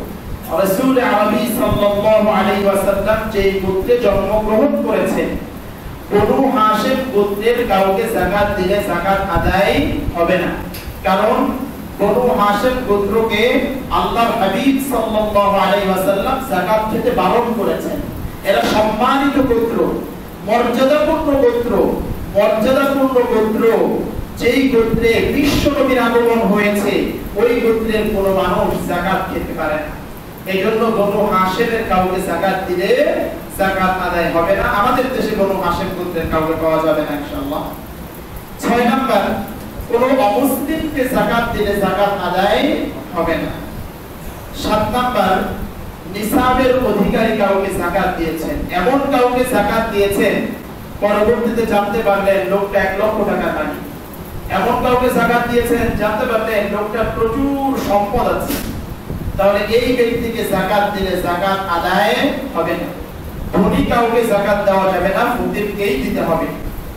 S1: রাসূল আরবি সাল্লাল্লাহু আলাইহি ওয়াসাল্লাম যে গোত্রে জন্মগ্রহণ করেছেন, বনু হাশিম গোত্রের কাউকে যাকাত দিলে যাকাত আদায় হবে না। কারণ বনু হাশিম গোত্রকে আল্লাহর হাবিব সাল্লাল্লাহু আলাইহি ওয়াসাল্লাম যাকাত খেতে বারণ করেছেন। এরা সম্মানিত গোত্র, মর্যাদাপূর্ণ গোত্র, মর্যাদাপূর্ণ গোত্র। যেই গোত্রে বিশ্ব নবীর আগমন হয়েছে ওই গোত্রের কোনো মানুষ যাকাত খেতে পারে না। এই জন্য বনু হাশিমের কাউকে যাকাত দিলে যাকাত আদায় হবে না। আমাদের দেশে বনু হাশিম গোত্রের কাউকে পাওয়া যাবে না ইনশাআল্লাহ। ছয় নাম্বার, কোন অমুসলিমকে যাকাত দিলে যাকাত আদায় হবে না। সাত নাম্বার, নিসাবের অধিকারী কাউকে যাকাত দিয়েছেন, এমন কাউকে যাকাত দিয়েছেন পরবর্তীতে জানতে পারলেন লোকটা এক লক্ষ টাকা মালিক, এমন কাউকে যাকাত দিয়েছেন জানতে পারলেন লোকটার প্রচুর সম্পদ আছে, তাহলে এই ব্যক্তিকে যাকাত দিলে যাকাত আদায় হবে না। ধনী কাউকে যাকাত দেওয়া যাবে না, ফকিরকেই দিতে হবে।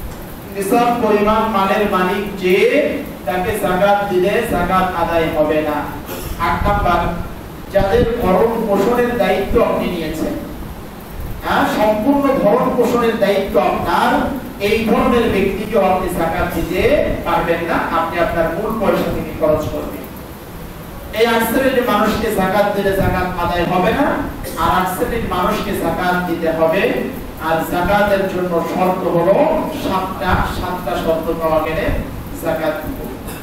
S1: নিসাব পরিমাণ মালের মালিক যে তাকে যাকাত দিলে যাকাত আদায় হবে না। আট নাম্বার, যাদের ভরণ পোষণের দায়িত্ব আপনি নিয়েছেন, হ্যাঁ সম্পূর্ণ ভরণ পোষণের দায়িত্ব আপনার, এই ধরনের ব্যক্তিকে আপনি যাকাত দিতে পারবেন না, আপনি আপনার মূল পয়সা থেকে খরচ করবেন। এই আট শ্রেণীর মানুষকে যাকাত দিলে যাকাত আদায় হবে না, আর আট শ্রেণীর মানুষকে যাকাত দিতে হবে। আর যাকাতের জন্য শর্ত হলো সাতটা, সাতটা শর্ত পাওয়া গেলে যাকাত দিব।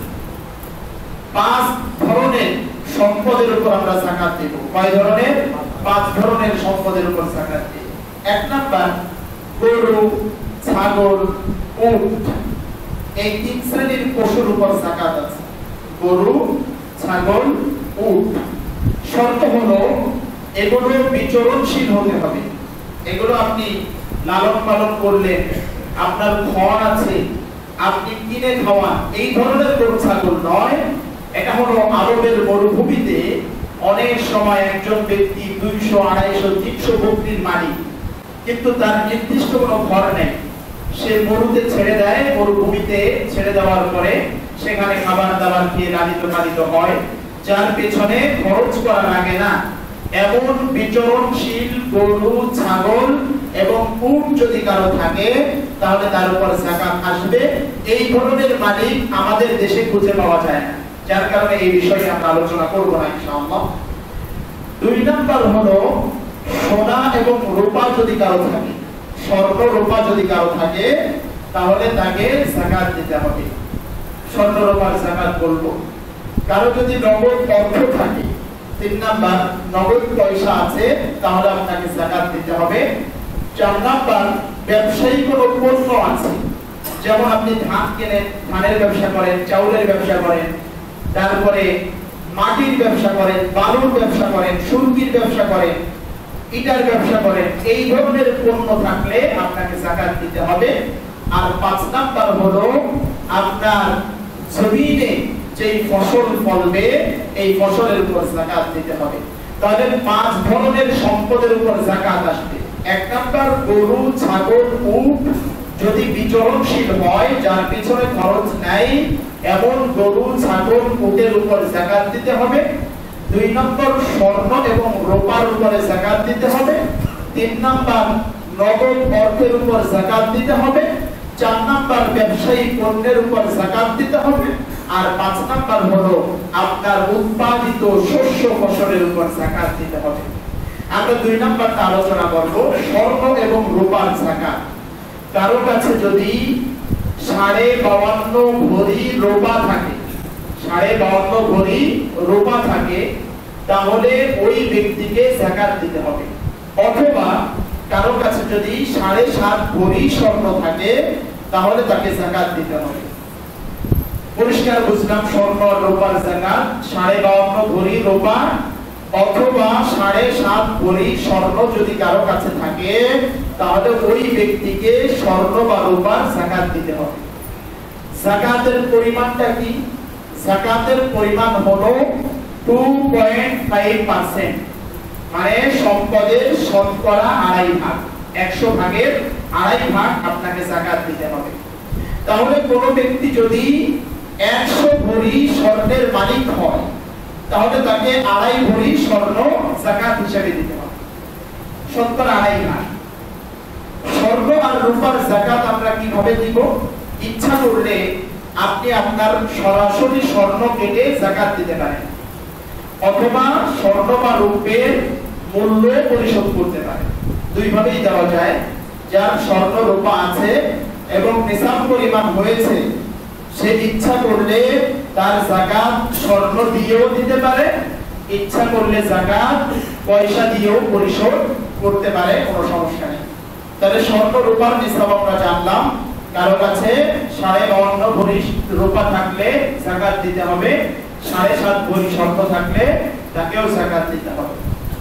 S1: পাঁচ ধরনের সম্পদের উপর আমরা যাকাত দেব। কয় ধরনের? পাঁচ ধরনের সম্পদের উপর যাকাত দেব। এক নাম্বার, গরু, ছাগল, উট, এই তিন শ্রেণীর পশুর উপর যাকাত আছে। গরু, ছাগল, উট। শর্ত হলো এগুলো বিচরণশীল হতে হবে। এগুলো আপনি লালন পালন করলেন, আপনার ঘর আছে, আপনি কিনে খাওয়ান, এই ধরনের গরু ছাগল নয়। এটা হলো আরবের মরুভূমিতে অনেক সময় একজন ব্যক্তি দুইশো আড়াইশো তিনশো বকরির মালিক, কিন্তু তার নির্দিষ্ট কোনো ঘর নেই। সে মরুতে ছেড়ে দেয়, মরুভূমিতে ছেড়ে দেওয়ার পরে সেখানে খাবার দাবার খেয়ে লালিত পালিত হয়, যার পেছনে খরচ করা লাগে না। এমন বিচরণশীল গরু, ছাগল এবং উট যদি কারো থাকে তাহলে তার উপর যাকাত আসবে। এই ধরনের মালিক আমাদের দেশে খুঁজে পাওয়া যায় না, যার কারণে এই বিষয়ে আমরা আলোচনা করব না ইনশাআল্লাহ। দুই নাম্বার হলো সোনা এবং রূপা যদি কারো থাকে, স্বর্ণ রূপা যদি কারো থাকে তাহলে তাকে যাকাত দিতে হবে। স্বর্ণ রূপার যাকাত বলবো। কারো যদি নগদ অর্থ থাকে, তিন নাম্বার নগদ পয়সা আছে, তাহলে আপনাকে যাকাত দিতে হবে। চার নাম্বার ব্যবসায়ী কোনো পণ্য আছে, যেমন আপনি ধান কেনেন, ধানের ব্যবসা করেন, চাউলের ব্যবসা করেন, তারপরে মাটির ব্যবসা করেন, বালুর ব্যবসা করেন, সুরকির ব্যবসা করেন, ইটার ব্যবসা করেন, এই ধরনের পণ্য থাকলে আপনাকে যাকাত দিতে হবে। আর পাঁচ নাম্বার হলো আপনার জমিনে যেই ফসল ফলবে এই ফসলের উপর যাকাত দিতে হবে। তাহলে পাঁচ ধরনের সম্পদের উপর যাকাত আসবে। এক নাম্বার গরু, ছাগল, উট যদি বিচরণশীল হয়, যার পিছনে খরচ নাই, এমন গরু, ছাগল, উটের উপর যাকাত দিতে হবে। দুই নম্বর স্বর্ণ এবং রূপার উপরে যাকাত দিতে হবে। তিন নম্বর নগদ অর্থের উপর যাকাত দিতে হবে। চার নম্বর ব্যবসায়ী পণ্যের উপর যাকাত দিতে হবে। আর পাঁচ নম্বর হলো আপনার উৎপাদিত শস্য ফসলের উপর যাকাত দিতে হবে। আমরা দুই নম্বরটা আলোচনা করব, স্বর্ণ এবং রূপার যাকাত। কারো কাছে যদি সাড়ে বাউান্ন ভরি রূপা থাকে, সাড়ে বাউান্ন ভরি রূপা থাকে, তাহলে ওই ব্যক্তিকে যাকাত দিতে হবে। অথবা কারো কাছে যদি সাড়ে সাত ভরি স্বর্ণ থাকে, তাহলে তাকে যাকাত দিতে হবে। পরিষ্কার বুঝলাম স্বর্ণ রূপার যাকাত। সাড়ে বাউান্ন ভরি রূপা অথবা সাড়ে সাত ভরি স্বর্ণ যদি কারো কাছে থাকে, তাহলে ওই ব্যক্তিকে স্বর্ণ বা রূপার যাকাত দিতে হবে। যাকাতের পরিমাণটা কি? যাকাতের পরিমাণ হলো দুই পয়েন্ট পাঁচ পার্সেন্ট, মানে সম্পদের শতকরা আড়াই ভাগ। একশো ভাগের আড়াই ভাগ আপনাকে যাকাত দিতে হবে। তাহলে কোনো ব্যক্তি যদি একশো ভরি স্বর্ণের মালিক হয়, তাহলে তাকে আড়াই ভরি স্বর্ণ যাকাত হিসেবে দিতে হবে, শতকরা আড়াই ভাগ। স্বর্ণ আর রূপার যাকাত আমরা কিভাবে দিব? ইচ্ছা করলে আপনি আপনার সরাসরি স্বর্ণ কেটে যাকাত দিতে পারেন, অথবা স্বর্ণ বা রূপের মূল্য পরিশোধ করতে পারেন। দুই ভাবেই দেওয়া যায়। যার স্বর্ণ রূপা আছে এবং নিসাব পরিমাণ হয়েছে, সে ইচ্ছা করলে তার যাকাত স্বর্ণ দিয়েও দিতে পারে, ইচ্ছা করলে যাকাত পয়সা দিয়েও পরিশোধ করতে পারে, কোনো সমস্যা নেই। তাহলে স্বর্ণ রূপার নিসাব আমরা জানলাম। কারো কাছে সাড়ে বাউান্ন ভরি রূপা থাকলে যাকাত দিতে হবে, সাড়ে সাত ভরি স্বর্ণ থাকলে তাকেও যাকাত দিতে হবে।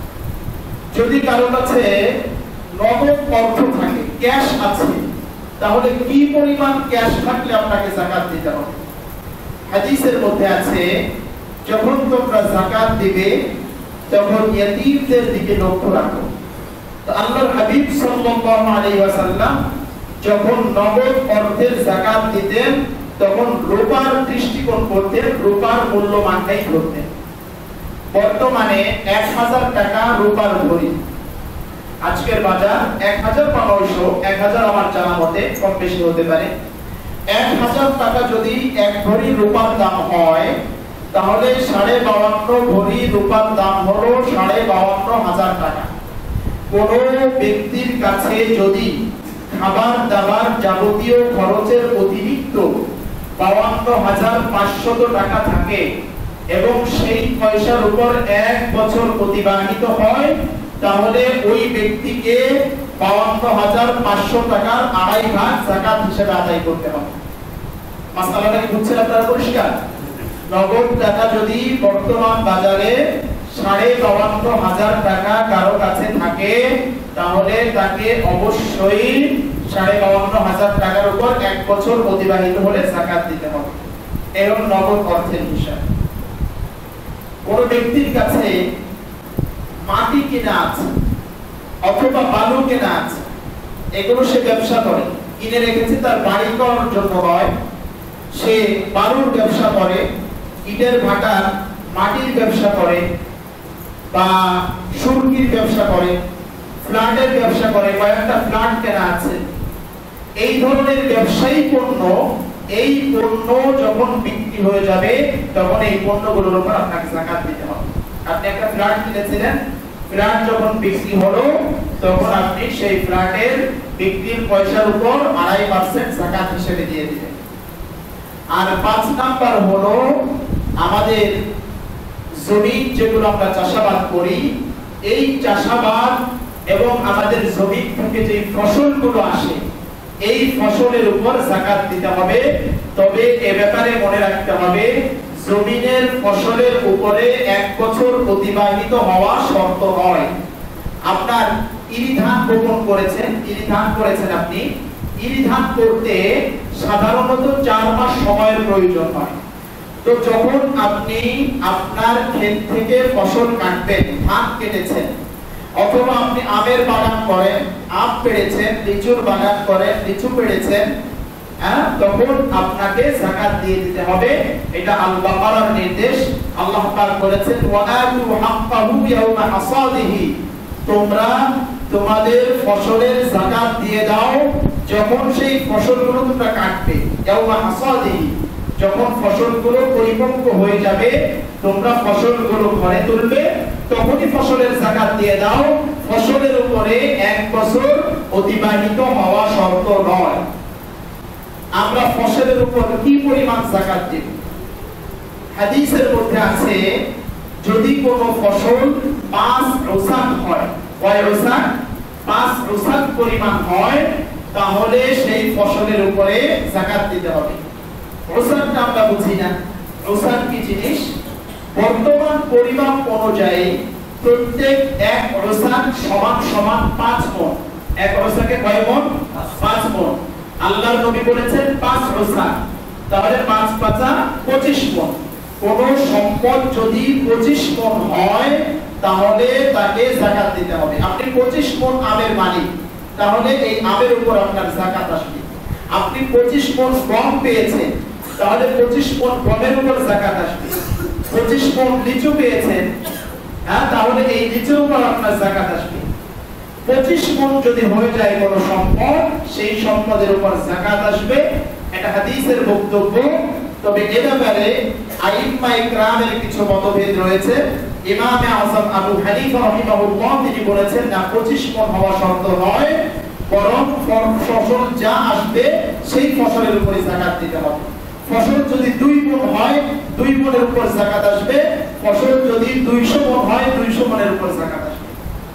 S1: যদি কারো কাছে নগদ অর্থ থাকে, ক্যাশ আছে, তাহলে কি পরিমাণ ক্যাশ থাকলে আপনাকে যাকাত দিতে হবে? হাদিসের মধ্যে আছে, যখন তোমরা যাকাত দিবে তখন ইয়তীমদের দিকে লক্ষ্য রাখো। তো আল্লাহর হাবিব সাল্লাল্লাহু আলাইহি ওয়াসাল্লাম যখন নগদ অর্থের যাকাত দিতেন, তখন রূপার দৃষ্টিকোণ করতেন, রূপার মূল্যমানটাই ধরতেন। বর্তমানে এক হাজার টাকা রূপার ভরি, আজকের বাজার এক হাজার বা নয়শো, এক হাজার আমার জানা মতে, কম বেশি হতে পারে। এক হাজার টাকা যদি এক ভরি রূপার দাম হয়, তাহলে সাড়ে বাউান্ন ভরি রূপার দাম হলো সাড়ে বাউান্ন হাজার টাকা। কোন ব্যক্তির কাছে যদি খাবার দাবার যাবতীয় খরচের অতিরিক্ত বাউান্ন হাজার পাঁচশত টাকা থাকে এবং সেই পয়সার উপর এক বছর অতিবাহিত হয়, তাহলে ওই ব্যক্তিকে বাউান্ন হাজার পাঁচশো টাকার আড়াই ভাগ যাকাত হিসেবে আদায় করতে হবে। মাসআলাটা কি বুঝছেন আপনারা? পরিষ্কার? নগদ টাকা যদি বর্তমান বাজারে সাড়ে বাউান্ন হাজার টাকা কারো কাছে থাকে, তাহলে তাকে অবশ্যই সাড়ে বাউান্ন হাজার টাকার উপর এক বছর অতিবাহিত হলে যাকাত দিতে হবে। এবং নগদ অর্থের হিসাব। কোন ব্যক্তির কাছে মাটি কেনা আছে অথবা বালু কেনা আছে, এগুলো সে ব্যবসা করে, কিনে রেখেছে তার বাড়ি করার জন্য নয়, সে বালুর ব্যবসা করে, ইটের ভাটা মাটির ব্যবসা করে, বা সুরকির ব্যবসা করে, ফ্ল্যাটের ব্যবসা করে, কয়েকটা ফ্ল্যাট কেনা আছে। এই ধরনের ব্যবসায়ী পণ্য, এই পণ্য যখন বিক্রি হয়ে যাবে, তখন এই পণ্যগুলোর উপর আপনাকে যাকাত দিতে হবে। আপনি একটা ফ্ল্যাট কিনেছিলেন, ফ্ল্যাট যখন বিক্রি হলো, তখন আপনি সেই ফ্ল্যাটের বিক্রির পয়সার উপর আড়াই পার্সেন্ট যাকাত হিসেবে দিয়ে দিবেন। আর পাঁচ নাম্বার হলো আমাদের জমি যেগুলো আমরা চাষাবাদ করি, এই চাষাবাদ এবং আমাদের জমি থেকে যে ফসলগুলো আসে এই ফসলের উপর যাকাত দিতে হবে। তবে এ ব্যাপারে মনে রাখতে হবে জমিনের ফসলের উপরে এক বছর অতিবাহিত হওয়া শর্ত নয়। আপনার ইরি ধান বপন করেছেন, ইরি ধান করেছেন আপনি, ইরি ধান করতে সাধারণত চার মাস সময়ের প্রয়োজন হয়। তো যখন আপনি আপনার ক্ষেত থেকে ফসল কাটবেন, ধান কেটেছেন, অথবা আপনি আমের বাগান করেন, আম পেড়েছেন, লিচুর বাগান করেন, লিচু পেড়েছেন, হ্যাঁ, তখন আপনাকে যাকাত দিয়ে দিতে হবে। এটা আল বাকারার নির্দেশ। আল্লাহ পাক বলেছেন ওয়াআতু হাক্কাহু ইয়াওমা হাসাদিহি, তোমরা তোমাদের ফসলের যাকাত দিয়ে দাও যখন সেই ফসলগুলো তোমরা কাটবে। ইয়াওমা হাসাদিহি, যখন ফসলগুলো পরিপক্ক হয়ে যাবে তোমরা ফসলগুলো ঘরে তুলবে, তখনই ফসলের যাকাত দিয়ে দাও। ফসলের উপরে এক বছর অতিবাহিত হওয়া শর্ত নয়। আমরা ফসলের উপর কি পরিমাণ যাকাত দেব? হাদিসের মধ্যে আছে যদি কোনো ফসল পাঁচ রোসান হয়, কয় রোসান? পাঁচ রোসান পরিমাণ হয়, তাহলে সেই ফসলের উপরে যাকাত দিতে হবে। রোসানটা আমরা বুঝি না, রোসান কি জিনিস? বর্তমান পরিমাপ অনুযায়ী প্রত্যেক এক রোসান সমান সমান পাঁচ মণ। এক রোসাকে কয় মণ? পাঁচ মণ। আল্লাহর নবী বলেছেন পাঁচ রোসান, তাহলে পাঁচ পাঁচা পঁচিশ মণ। কোন সম্পদ যদি পঁচিশ মণ হয় তাহলে তাকে যাকাত দিতে হবে। আপনি পঁচিশ মণ আমের মালিক, তাহলে এই আমের উপর আপনার যাকাত আসবে। আপনি পঁচিশ মণ গম পেয়েছেন, তাহলে পঁচিশ মণ গমের উপর যাকাত আসবে। পঁচিশ মণ লিচু পেয়েছেন, হ্যাঁ, তাহলে এই লিচুর উপর আপনার যাকাত আসবে। পঁচিশ মণ যদি হয়ে যায় কোনো সম্পদ, সেই সম্পদের উপর যাকাত আসবে। এটা হাদিসের বক্তব্য। তবে এ ব্যাপারে আইম্মায়ে কিরামের কিছু মতভেদ রয়েছে। ইমামে আযম আবু হানিফা রাহিমাহুল্লাহ তিনি বলেছেন না, পঁচিশ মণ হওয়া শর্ত নয়, বরং ফসল যা আসবে সেই ফসলের উপরে যাকাত দিতে হবে। ফসল যদি দুই মণ হয়, দুই মণের উপর যাকাত আসবে। ফসল যদি দুইশো মণ হয়, দুইশো মণের উপর যাকাত আসবে।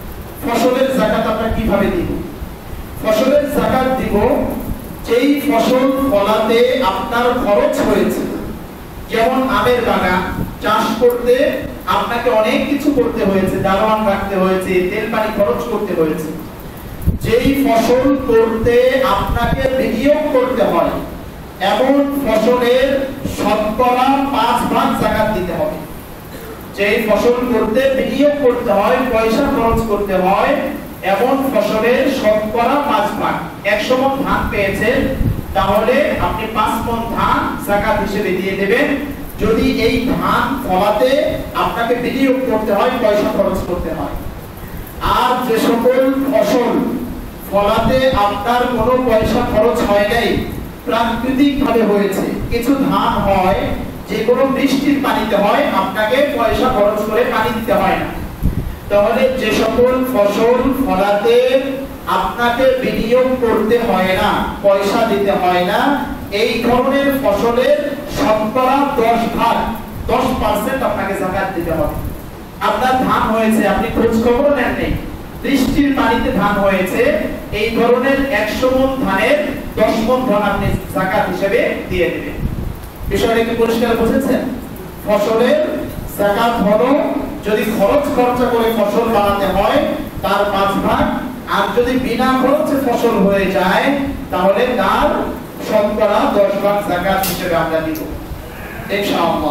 S1: ফসলের যাকাত আমরা কিভাবে দিব? ফসলের যাকাত দিব যেই ফসল ফলাতে আপনার খরচ হয়েছে। যেমন আমের বাগান চাষ করতে আপনাকে অনেক কিছু করতে হয়েছে, দারোয়ান রাখতে হয়েছে, তেল পানি খরচ করতে হয়েছে। যেই ফসল করতে আপনাকে বিনিয়োগ করতে হয় এমন ফসলের শতকরা পাঁচ ভাগ যাকাত দিতে হবে। যেই ফসল করতে বিনিয়োগ করতে হয়, পয়সা খরচ করতে হয়, এমন ফসলের শতকরা পাঁচ ভাগ। একশো মণ ধান পেয়েছেন, তাহলে আপনি পাঁচ মণ ধান যাকাত হিসেবে দিয়ে দেবেন। যদি এই ধান ফলাতে আপনাকে বিনিয়োগ করতে হয়, পয়সা খরচ করতে হয়। আর যে সকল ফসল ফলাতে আপনার কোনো পয়সা খরচ হয় নাই, প্রাকৃতিক ভাবে হয়েছে, কিছু ধান হয় যে কোনো বৃষ্টির পানিতে হয়, আপনাকে পয়সা খরচ করে পানি দিতে হয় না, তাহলে যে সকল ফসল ফলাতে আপনাকে বিনিয়োগ করতে হয় না, পয়সা দিতে হয় না, এই ধরনের ফসলের শতকরা দশ ভাগ, দশ পার্সেন্ট আপনাকে যাকাত দিতে হবে। আপনার ধান হয়েছে, আপনি খোঁজ খবর নেন নেই, বৃষ্টির পানিতে ধান হয়েছে, এই ধরনের একশো মণ ধানের দশ মণ ধান আপনি যাকাত হিসেবে দিয়ে দেবেন। বিষয়টা কি পরিষ্কার বুঝেছেন? ফসলের যাকাত হলো যদি খরচ খরচা করে ফসল বানাতে হয় তার পাঁচ ভাগ, আর যদি বিনা খরচে ফসল হয়ে যায় তাহলে তার শতকরা দশ ভাগ যাকাত হিসেবে আমরা দিব ইনশাআল্লাহ।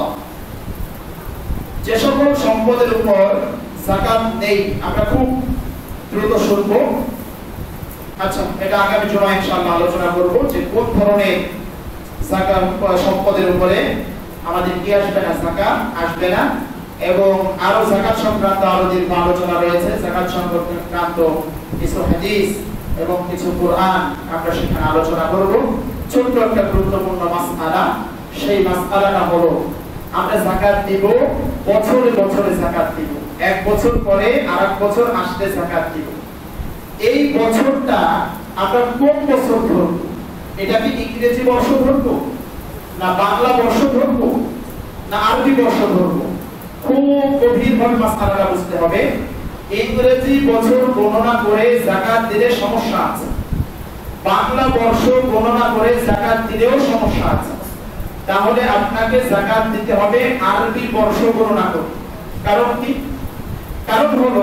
S1: যে সকল সম্পদের উপর যাকাত নেই আমরা খুব দ্রুত শুনব। আচ্ছা, এটা আগামী জুমায় ইনশাআল্লাহ আলোচনা করব যে কোন ধরনের যাকাত সম্পদের উপরে আমাদের কি আসবে না, যাকাত আসবে না, এবং আরো যাকাত সংক্রান্ত আরো দীর্ঘ আলোচনা রয়েছে। যাকাত সংক্রান্ত কিছু হাদিস এবং কিছু কোরআন আমরা সেখানে আলোচনা করব। ছোট্ট একটা গুরুত্বপূর্ণ মাসআলা, সেই মাসআলাটা হলো আমরা যাকাত দিব বছরে বছরে যাকাত দিব, এক বছর পরে আরেক বছর আসলে যাকাত দিব। এই বছরটা আমরা কোন বছর ধরব? এটা কি ইংরেজি বর্ষ ধরব না বাংলা বর্ষ ধরবো না আরবি বর্ষ ধরবো? খুব গভীরভাবে মাসআলাটা বুঝতে হবে। ইংরেজি বছর গণনা করে যাকাত দিলে সমস্যা আছে, বাংলা বর্ষ গণনা করে যাকাত দিলেও সমস্যা আছে। তাহলে আপনাকে যাকাত দিতে হবে আরবি বর্ষ গণনা করে। কারণ কি? কারণ হলো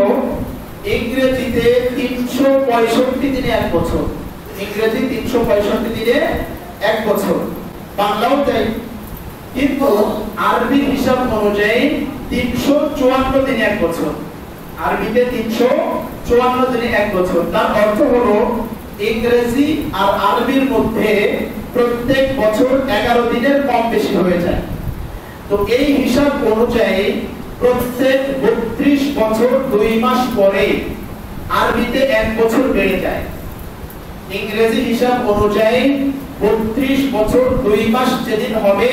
S1: ইংরেজিতে তিনশো পঁয়ষট্টি দিনে এক বছর, ইংরেজি তিনশো পঁয়ষট্টি দিনে এক বছর, বাংলাও তাই, কিন্তু আরবি হিসাব অনুযায়ী তিনশো চুয়ান্ন দিনে এক বছর, আরবিতে তিনশো চুয়ান্ন দিনে এক বছর। তার অর্থ হলো ইংরেজি আর আরবির মধ্যে প্রত্যেক বছর এগারো দিনের কম বেশি হয়ে যায়। তো এই হিসাব অনুযায়ী প্রত্যেক বত্রিশ বছর দুই মাস পরে আরবিতে এক বছর বেড়ে যায়। ইংরেজি হিসাব অনুযায়ী বত্রিশ বছর দুই মাস যেদিন হবে,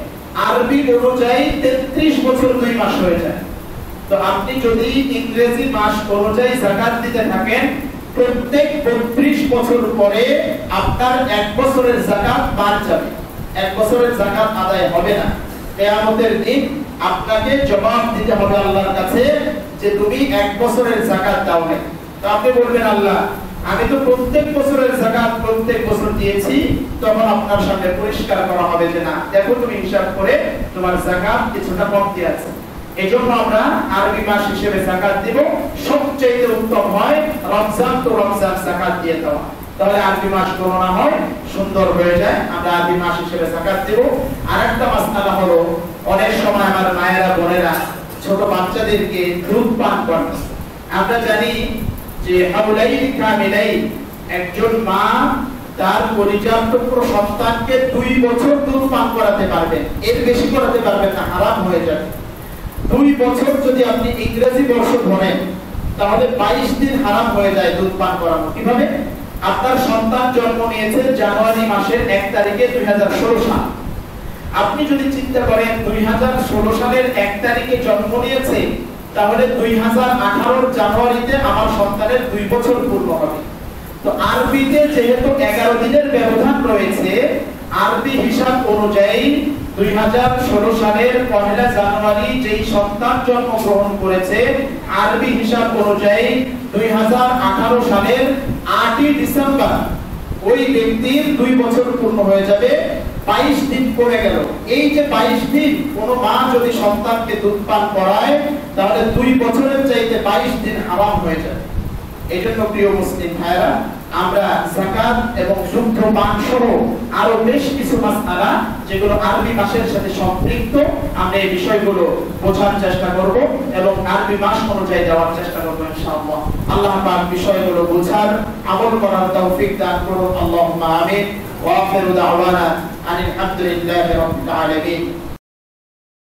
S1: আরবি অনুযায়ী তেত্রিশ বছর দুই মাস হয়ে যায়। তো আপনি যদি ইংরেজি মাস অনুযায়ী যাকাত দিতে থাকেন, প্রত্যেক বত্রিশ বছর পরে আপনার এক বছরের যাকাত বাদ যাবে, এক বছরের যাকাত আদায় হবে না। কিয়ামতের দিন আপনাকে জবাব দিতে হবে আল্লাহর কাছে যে তুমি এক বছরের যাকাত দাও নাই। তো আপনি বলবেন, আল্লাহ আমি তো প্রত্যেক বছরের যাকাত প্রত্যেক বছর দিয়েছি। তখন আপনার সামনে পরিষ্কার করা হবে যে না, দেখো তুমি হিসাব করে তোমার যাকাত কিছুটা কমতি আছে। এজন্য আমরা আরবি মাস হিসেবে যাকাত দেব। সবচেয়ে উত্তম হয় রমজান তো রমজান যাকাত দিয়ে দেওয়া, তাহলে আরবি মাস গণনা হয়, সুন্দর হয়ে যায়, আমরা আরবি মাস হিসেবে যাকাত দেব। আরেকটা মাসআলা হলো, অনেক সময় আমার মায়েরা বোনেরা ছোট বাচ্চাদেরকে দুধ পান করান। আমরা জানি যে হাউলাইন কামিলাইন, একজন মা তার পরিচালিত সন্তানকে দুই বছর দুধ পান করাতে পারবেন, এর বেশি করাতে পারবেন না, হারাম হয়ে যাবে। দুই বছর যদি আপনি ইংরেজি বর্ষ ধরেন তাহলে বাইশ দিন হারাম হয়ে যায় দুধ পান করানো। কিভাবে? আপনার সন্তান জন্ম নিয়েছে জানুয়ারি মাসের এক তারিখে দুই হাজার ষোলো সাল। আপনি যদি চিন্তা করেন দুই হাজার ষোলো সালের এক তারিখে জন্ম নিয়েছে, তাহলে দুই হাজার আঠারো জানুয়ারিতে আমার সন্তানের দুই বছর পূর্ণ হবে। তো আরবিতে যেহেতু এগারো দিনের ব্যবধান রয়েছে, আরবি হিসাব অনুযায়ী দুই হাজার ষোলো সালের পহেলা জানুয়ারি যেই সন্তান জন্মগ্রহণ করেছে, আরবি হিসাব অনুযায়ী দুই হাজার আঠারো সালের আটই ডিসেম্বর ওই ব্যক্তির দুই বছর পূর্ণ হয়ে যাবে। বাইশ দিন পড়ে গেল। এই যে বাইশ দিন কোন মা যদি সন্তানকে দুধ পান করায়, তাহলে দুই বছরের চাইতে বাইশ দিন হারাম হয়ে যায়। এই জন্য প্রিয় মুসলিম ভাইরা, আমরা যাকাত এবং শুদ্ধ পান সহ আরো বেশ কিছু মাসআলা যেগুলো আরবি মাসের সাথে সম্পৃক্ত, আমরা এই বিষয়গুলো বোঝার চেষ্টা করব এবং আরবি মাস অনুযায়ী দেওয়ার চেষ্টা করব ইনশাআল্লাহ। আল্লাহ পাক বিষয়গুলো বোঝার, আমল করার তৌফিক দান করুন। আল্লাহুম্মা আমিন। ওয়া আখিরু দাওয়ানা আনিল হামদুলিল্লাহি রাব্বিল আলামিন।